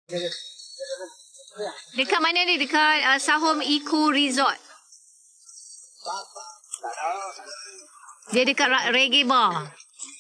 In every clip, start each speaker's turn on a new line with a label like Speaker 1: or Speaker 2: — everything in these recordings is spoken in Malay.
Speaker 1: Dekat mana ni? Dekat Sahom Eco Resort. Dia dekat Reggae Bar.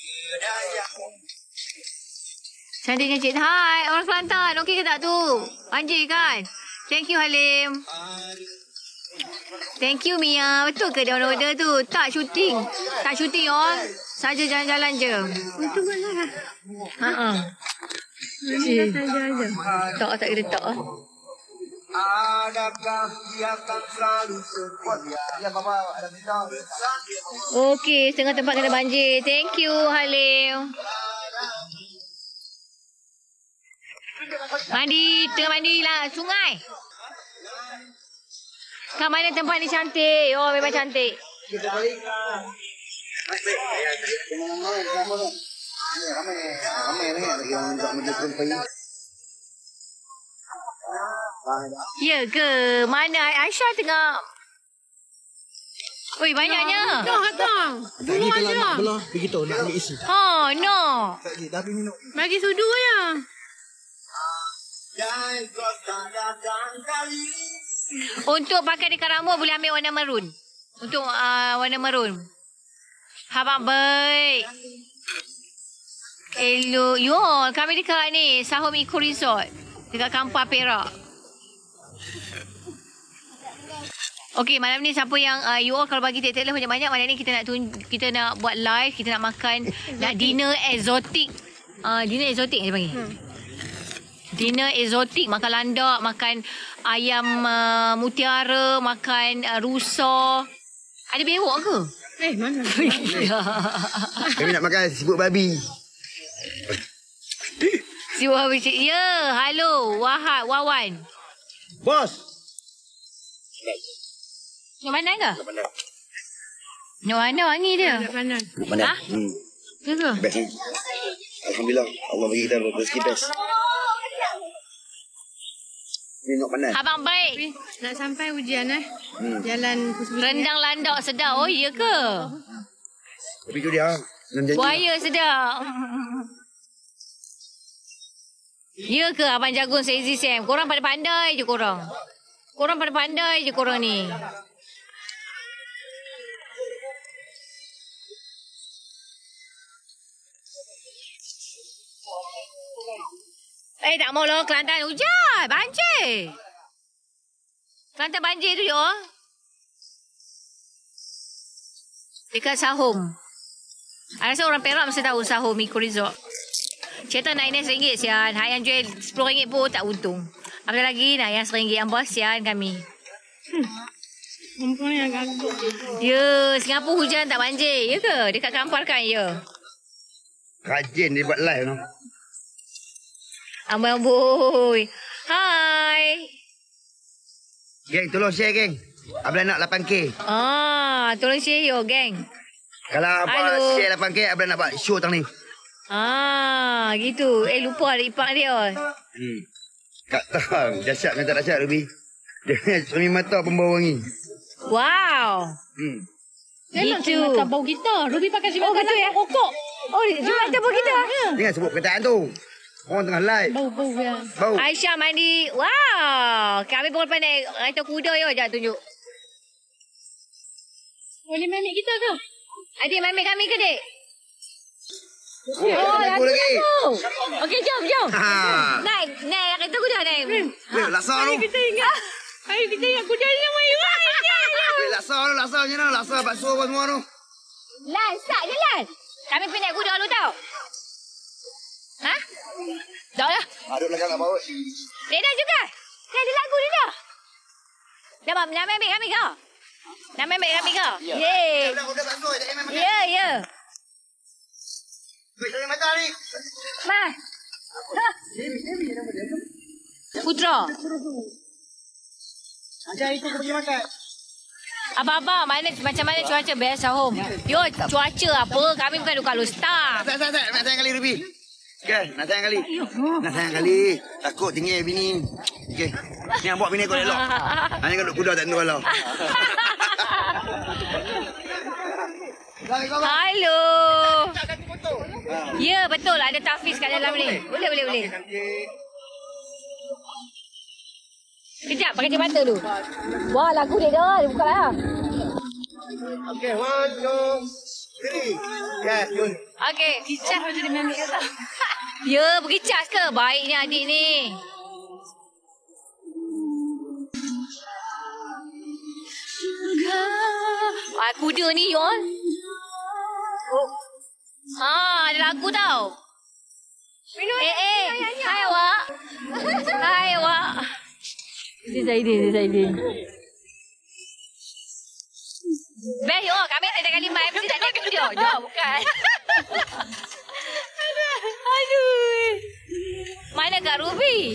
Speaker 1: Cantiknya Cik. Hai, orang Kelantan. Okey ke tak tu? Banjir kan? Thank you Halim. Thank you Mia. Betul ke dia order tu? Tak syuting. Tak syuting orang. Saja jalan-jalan je.
Speaker 2: Betul lah.
Speaker 1: Ha.
Speaker 2: Cik. Saja.
Speaker 1: Tak kena tak.
Speaker 3: Adakah dia akan selalu setia? Ya Bapa, ada minta.
Speaker 1: Okey, setengah tempat kena banjir. Thank you Halim. Mandi, tengah mandi lah sungai. Kat mana tempat ni cantik? Oh, memang cantik.
Speaker 3: Kita balik. Ramai ni yang tak menjemput pergi.
Speaker 1: Ya ke? Mana Aisyah tengah? Oi, banyaknya.
Speaker 2: Dah. Dulu
Speaker 4: Kalau
Speaker 2: aja.
Speaker 4: nak belah, begitu nak ambil isi.
Speaker 1: Oh, no.
Speaker 4: Tapi minum.
Speaker 2: Bagi sudu ya.
Speaker 1: Untuk pakai dekat rambut boleh ambil warna maroon. Untuk warna maroon. Habang baik. Hello. Yo, kami dekat ni. Sahom Eco Resort. Dekat Kampar Perak. Okey, malam ni siapa yang you all kalau bagi tag-tag banyak-banyak, malam ni kita nak buat live, kita nak makan nak dinner exotic. Dinner exotic dia panggil. Dinner exotic, makan landak, makan ayam mutiara, makan rusa. Ada bewok ke?
Speaker 2: Mana?
Speaker 3: Kami nak makan sibuk babi.
Speaker 1: Si Wawan. Ya, halo Wawan.
Speaker 3: Bos.
Speaker 1: Nak pandai ke? Nak pandai wangi dia.
Speaker 2: Tak pandai.
Speaker 3: Mana?
Speaker 1: Ya ke?
Speaker 3: Best. Alhamdulillah, Allah bagi kita rezeki best. Ni nak pandai.
Speaker 1: Abang baik.
Speaker 2: Nak sampai ujian Jalan Kusbini.
Speaker 1: Rendang landak sedap. Oh, iya ke?
Speaker 3: Tapi tu dia.
Speaker 1: Buaya sedap. Ya ke Abang Jagung Saizi Sam? Korang pada pandai je korang. Korang pada pandai je korang ni. Tak mau lah Kelantan hujan. Banjir. Kelantan banjir tu yo. Dekat Sahom. I rasa orang Perak mesti tahu Sahom Eco Resort. Cerita naik RM9 sian. Hai yang jual RM10 pun tak untung. Apa lagi nak yang RM1 yang bos sian kami.
Speaker 2: Perempuan yang gaguk.
Speaker 1: Ya, Singapura hujan tak banjir. Ya ke? Dekat Kampar kan ya.
Speaker 3: Rajin dia buat live tu.
Speaker 1: Amboi. Hai.
Speaker 3: Geng, tolong share geng. Abang nak 8K.
Speaker 1: Tolong share yo geng.
Speaker 3: Kalau abang
Speaker 1: Halo.
Speaker 3: share 8K, abang nak buat show tang ni.
Speaker 1: Gitu. Lupa ada ipak dia.
Speaker 3: Kak Tang, dahsyat dengan tak dahsyat Ruby. Dia suami mata pembawa wangi.
Speaker 1: Wow.
Speaker 2: Dia nak
Speaker 1: Gitu.
Speaker 2: makan bau kita. Ruby pakai simak
Speaker 1: betul ya?
Speaker 2: pokok.
Speaker 1: Oh, jual tepuk kita.
Speaker 3: Jangan sebut perkataan tu. Orang tengah live.
Speaker 2: Bau ya.
Speaker 3: Bau.
Speaker 1: Aisyah mandi. Wow. Kami pun pandai kereta kuda yo. Jangan tunjuk.
Speaker 2: Boleh memik kita ke?
Speaker 1: Adik mami kami ke dek?
Speaker 3: Lagu lagi.
Speaker 1: Okey, jom.
Speaker 3: Ha.
Speaker 1: Naik kereta kuda naik.
Speaker 3: Laksa tu.
Speaker 2: Kita ingat. Ayo kita ingat kuda ni nama Iwan.
Speaker 3: Laksa je lah. Laksa bakso apa semua tu.
Speaker 1: Lan, start je Lan. Kami pergi naik kuda dulu tau. Ha? Dah lah.
Speaker 3: Aduk belakang nak bawa.
Speaker 1: Reda juga. Dia ada lagu dia dah. Nak ambil kami ke? Nak ambil kami ke? Yeay.
Speaker 3: Udah bakso tak memang.
Speaker 1: Ya.
Speaker 3: Wei, jangan mata ni.
Speaker 1: Mas. Putra.
Speaker 3: Ajar itu pergi makan.
Speaker 1: Abang, macam mana cuaca best Sahom? Yo, cuaca apa? Kami bukan duduk kat Star.
Speaker 3: Tak. Nak sayang kali Ruby. Okay, nak sayang kali. Takut tinggal bini. Okay. Ni yang bawa bini kau elok. Hanya kalau kuda tak tentu kalau.
Speaker 1: Halo. Ya, betul. Ada Tafiz kat dalam ni. Boleh. Kejap, pakai kacamata dulu. Wah, lagu dia dah. Dia buka lah.
Speaker 3: Okay, 1, 2, 3. Yes, good.
Speaker 1: Okey. Kicas macam dia ambil kata. Ya, berkicas ke? Baiknya adik ni. Kuda ni, Yon. Ada lagu tau. Hai awak. Hai awak. Ini Zaidin. Best, Yon. Kami tak ada kali main. Mesti tak ada video. Jom, bukan. Aduh. Mana Kak Ruby?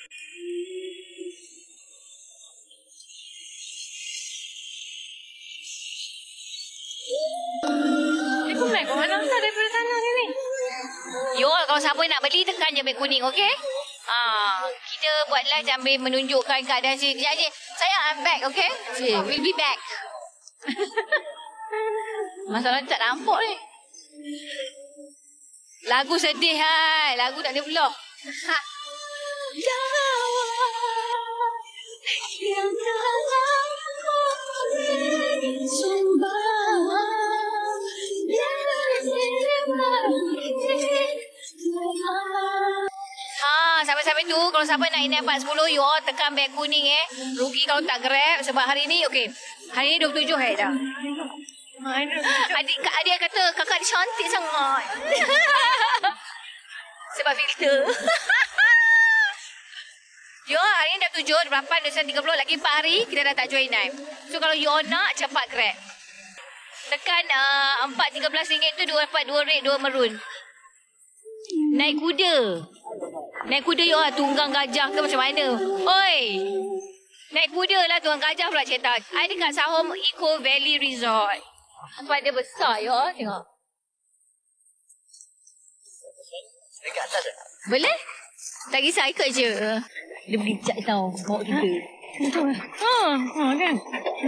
Speaker 2: Aku main kat mana tak daripada sana ni.
Speaker 1: Yo, kalau siapa nak beli tekan je beg kuning, okey? Kita buat live sambil menunjukkan keadaan si. Sekejap je. Sayang, I'm back, okey? We'll be back. Masalah tak nampak ni. Lagu sedih hai. Lagu tak ada pula. Sampai-sampai tu kalau siapa nak ini 410 you all tekan beg kuning rugi kalau tak grab sebab hari ni okey. Hari ni 27 dah. Adik kata kakak dia cantik sangat. Sebab filter. Yo, hari ni dah 7, 8, 30 lagi 4 hari kita dah tak join night. So kalau you all nak cepat grab. Tekan 4.13 ringgit tu dapat 2 red 2 maroon. Naik kuda. Naik kuda you all tunggang gajah ke macam mana? Oi. Naik kuda lah tunggang gajah pula cerita. I dekat Sahom Eco Valley Resort. Tempat dia besar you all tengok.
Speaker 3: Dekat atas tak?
Speaker 1: Boleh? Tak kisah ikut je. Dia bericak tau bawa kita.
Speaker 2: Kan?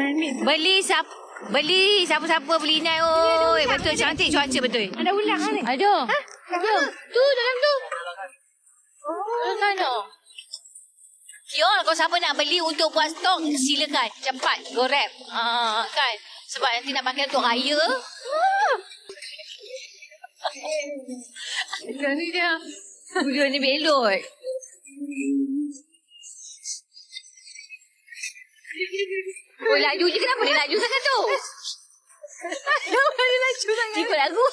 Speaker 1: Beli siapa-siapa beli nai oi. Betul cantik cuaca betul.
Speaker 2: Ada ulang ni.
Speaker 1: Ada. Ada. Tu dalam tu. Dalam sana. Kion kalau siapa nak beli untuk buat stok silakan. Cepat grab. Kan. Sebab nanti nak pakai untuk raya. Ni dia. Kuda ni belot. Oh, laju je. Kenapa dia laju sangat tu? Kenapa dia laju sangat? Ikut lagu.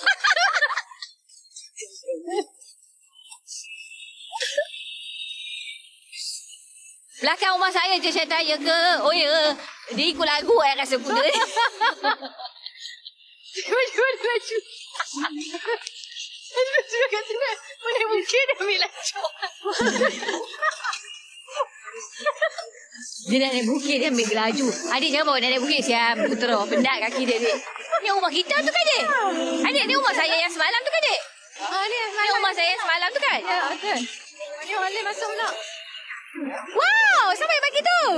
Speaker 1: Belakang rumah saya je saya tanya ke. Oh ya. Dia ikut lagu saya rasa kuda ni. Tiba-tiba dia laju. Dia kata nak mana mungkin dia ambil laju. Dia nak naik bukit dia ambil laju. Adik jangan bawa dia naik bukit siap putera. Penat kaki dia adik. Ni rumah kita tu kan adik? Adik ni rumah saya yang semalam tu kan adik? Ni rumah saya yang semalam tu kan?
Speaker 2: Ya, betul. Ni boleh masuk pula.
Speaker 1: Wow, siapa yang bagi tu?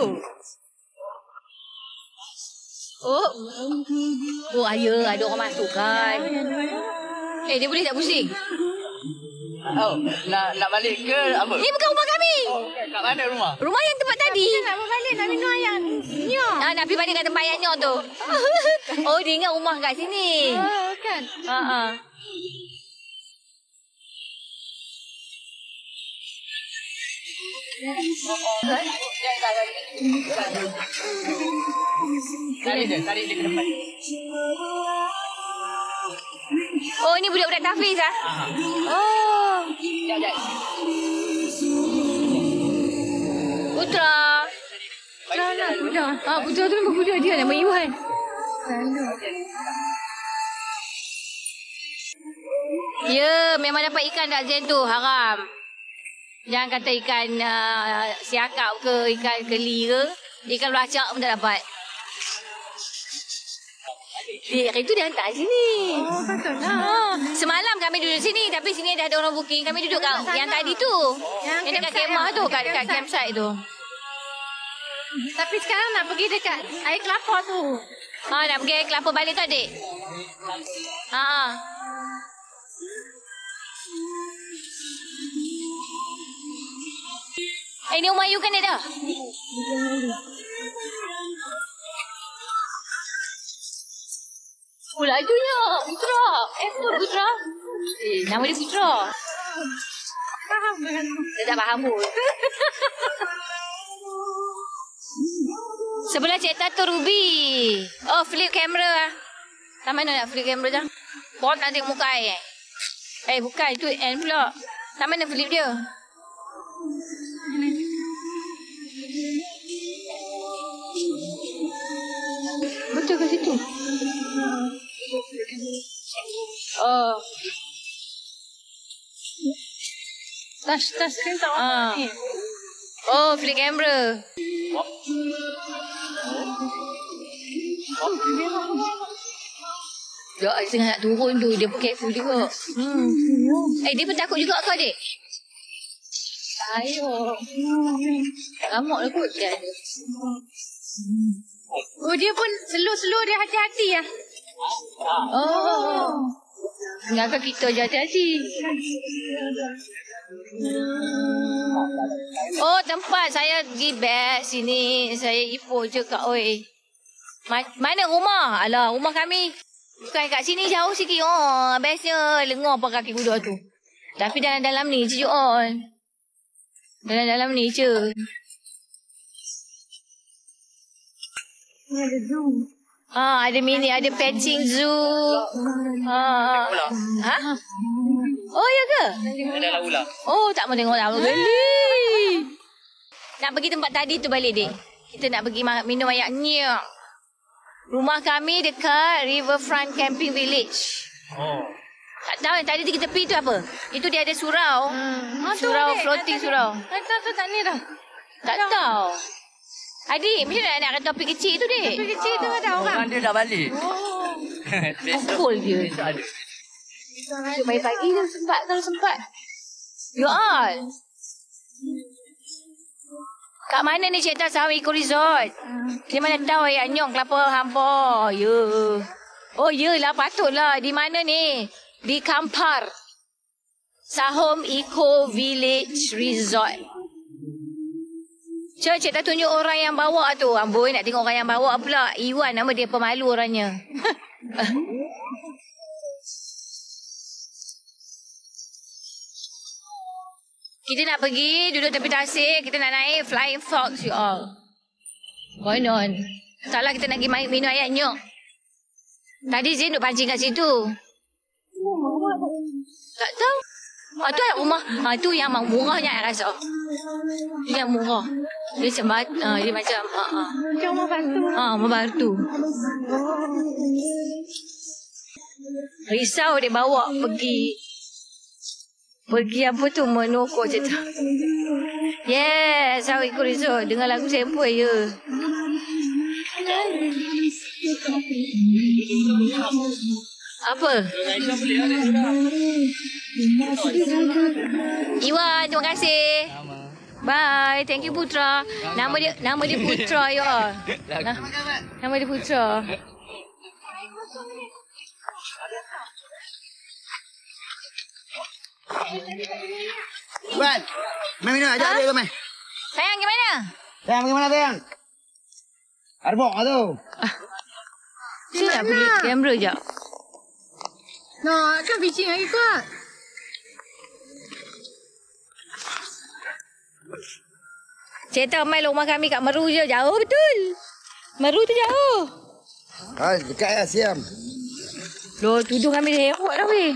Speaker 1: Oh ada orang masuk kan? Dia boleh tak pusing?
Speaker 5: Oh, nak balik ke apa?
Speaker 1: Ni bukan rumah kami.
Speaker 5: Oh, kat mana rumah?
Speaker 1: Rumah yang tempat tadi.
Speaker 2: Kita nak berbalik nak minum ayam. Nyo.
Speaker 1: Nak pergi balik kat tempat yang Nyo tu. Oh, dia ingat rumah kat sini.
Speaker 2: Kan?
Speaker 5: Tarik dia ke depan.
Speaker 1: Oh, ini budak-budak tahfiz ah. Oh. Putra. Putra tu memang budak dia nama Iwan. Ya, memang dapat ikan tak macam tu. Haram. Jangan kata ikan siakap ke, ikan keli ke. Ikan belacak pun tak dapat. Hari tu dia hantar sini.
Speaker 2: Oh, patutlah.
Speaker 1: Semalam kami duduk sini. Tapi sini dah ada orang booking. Kami duduk kat yang tadi tu. Yang dekat kemah tu. Kat campsite tu.
Speaker 2: Tapi sekarang nak pergi dekat air kelapa tu.
Speaker 1: Nak pergi air kelapa balik tu adik? Ni rumah you kan dia dah? Oh, lajunya. Putra. Putra. Nama dia Putra.
Speaker 2: Faham kan?
Speaker 1: Dia tak faham pun. Sebelah Cik Tato Ruby. Oh, flip kamera. Tak mana nak flip kamera dah? Bot nak tengok muka air. Bukan. Itu N pula. Tak mana flip dia? Betul ke situ? Oh.
Speaker 2: Touch screen tak apa ni.
Speaker 1: Oh, flip kamera. Ya, tengah nak turun tu. Dia pun careful juga. Dia pun takut juga kau, adik? Ayo. Ramuk lah kot.
Speaker 2: Oh, dia pun slow-slow dia hati-hati ya.
Speaker 1: Oh. Tinggalkan kita je hati-hati. Oh, tempat saya pergi best sini. Saya Ipoh je kat oi. Mana rumah? Alah, rumah kami. Bukan kat sini, jauh sikit. Oh, bestnya lengar apa kaki kuda tu. Tapi dalam-dalam ni je on. Dalam-dalam ni je.
Speaker 2: Ada zoom.
Speaker 1: Ada mini, ada patching zoo. Oh, ya ke?
Speaker 5: Ada ular.
Speaker 1: Oh, tak mau tengok lama kali. Nak pergi tempat tadi tu balik, Dik. Kita nak pergi minum air nyak. Rumah kami dekat Riverfront Camping Village.
Speaker 5: Oh.
Speaker 1: Tak tahu yang tadi kita pergi tu apa? Itu dia ada surau. Surau, floating surau.
Speaker 2: Tak tak ni dah.
Speaker 1: Tak tahu. Adik, macam mana nak kata topik kecil tu, Dik?
Speaker 2: Topik kecil tu ada orang.
Speaker 5: Orang dia dah balik.
Speaker 1: Cool dia.
Speaker 5: Besok ada.
Speaker 1: Supaya pagi tu sempat, kalau sempat. You all. Kat mana ni cerita Saham Eco Resort? Di mana tahu ayat nyong kelapa hampa. Ya. Oh, yelah patutlah. Di mana ni? Di Kampar. Saham Eco Village Resort. Cik tak tunjuk orang yang bawa tu. Amboi nak tengok orang yang bawa pula. Iwan nama dia, pemalu orangnya. Kita nak pergi duduk tepi tasik. Kita nak naik Flying Fox, you all. Going on. Salah kita nak pergi minum air nyok. Tadi Zain duduk pancing kat situ. Tak tahu. Tu rumah. Tu yang murahnya saya rasa. Itu yang murah. Dia macam dia macam
Speaker 2: Rumah batu.
Speaker 1: rumah batu. Risau dia bawa pergi apa tu, menokok je tu. Yes, Saham Eco Resort. Dengar lagu sempoi je. Apa? Iwan, terima kasih. Bye. Thank you, Putra. Nama dia Putra, ya. Nama dia Putra.
Speaker 3: Iwan, main minum ajak dia tu, main.
Speaker 1: Sayang, gimana?
Speaker 3: Sayang, bagaimana sayang? Arbok tu.
Speaker 1: Saya nak pergi kamera je.
Speaker 2: Nak kan pitching lagi kuat.
Speaker 1: Cerita main rumah kami kat Meru je. Jauh betul. Meru tu jauh.
Speaker 3: Dekat ya, siam.
Speaker 1: Loh, tuduh kami dah hewat dah weh.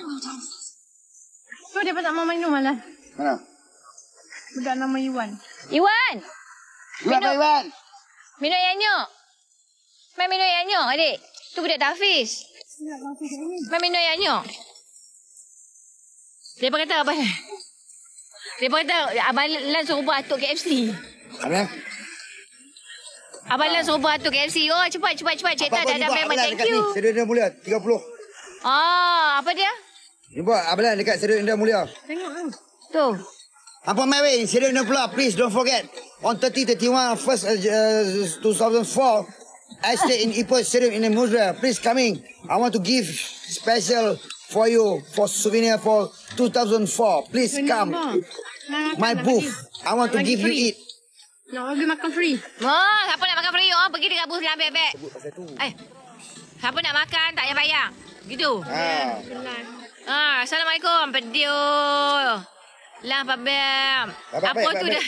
Speaker 2: Tu dia tak mau minum malah.
Speaker 3: Mana?
Speaker 2: Budak nama Iwan.
Speaker 1: Iwan!
Speaker 3: Iwan, Iwan.
Speaker 1: Minum air nyok. Main minum air nyok, adik. Tu budak Tafiz. Main minum air nyok. Dia kata apa? Dia kata Abang Lan suruh buat atuk KFC.
Speaker 3: Apa?
Speaker 1: Abang Lan suruh buat atuk KFC. Oh, cepat. Cerita dah memang thank you.
Speaker 3: Sedia Indah Mulia 30.
Speaker 1: Apa dia?
Speaker 3: Ni buat Abalan dekat Sedia Indah Mulia.
Speaker 2: Tengok tu.
Speaker 1: Tu.
Speaker 3: Apa my way? Sedia Indah Mulia, please don't forget. On 30-31 1st 2004, I stay in Ipoh Sedia Indah Mulia. Please coming. I want to give special for you for souvenir for 2004. Please come. My booth. I want to give you it.
Speaker 2: Nak bagi makan free.
Speaker 1: Siapa nak makan free? Pergi dekat booth lah ambil beg. Siapa nak makan tak payah bayar. Gitu. Assalamualaikum. Pedio. Lah babam. Apa tu dah?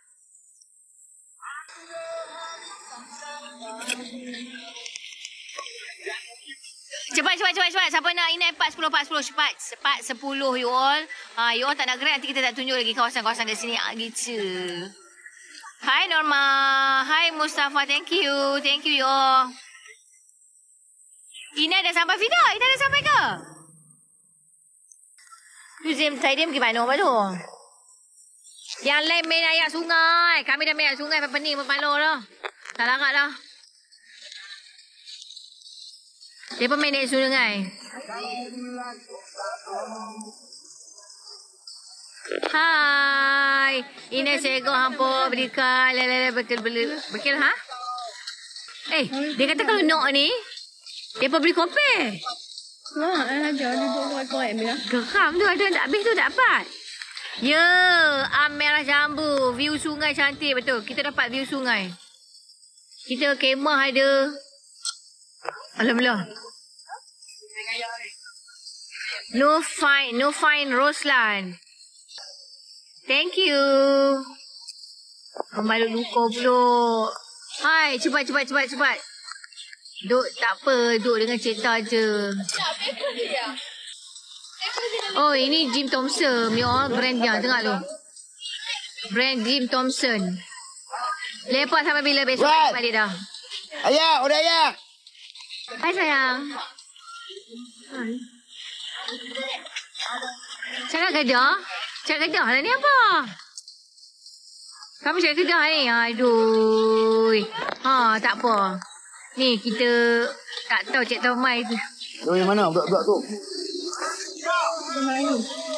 Speaker 1: Cepat. Siapa nak ini 40 cepat 10 you all. You all tak nak gerak, nanti kita tak tunjuk lagi kawasan-kawasan kat sini. Gitu. Hai Norma. Hai Mustafa. Thank you you all. Ina dah sampai Fida? Ina dah sampai ke? Museum Stadium gimana tu? Yang lain main air sungai. Kami dah main air sungai. Pening berpala dah. Tak larat dah. Dia pun main air sungai. Hai. Ina sego hampa berikan. Bekil ha? Dia kata kalau nak ni, dia pun beli kopi.
Speaker 2: Ajar dia buat korek bila.
Speaker 1: Geram tu ada tak habis tu tak dapat. Ya, merah jambu. View sungai cantik betul. Kita dapat view sungai. Kita kemah ada. Alhamdulillah. No fine Roslan. Thank you. Malu luka pula. Hai, cepat. Duk tak apa, duk dengan cerita je. Oh, ini Jim Thompson. Ya, brand dia tengok tu. Brand Jim Thompson. Lepas sampai bila besok balik dah.
Speaker 3: Ayah, udah ayah.
Speaker 1: Hai sayang. Cakap kedah lah ni apa? Kamu cakap kedah ni? Aduh. Tak apa. Ni kita tak tahu Cik Tomai tu.
Speaker 3: Yang mana budak-budak tu?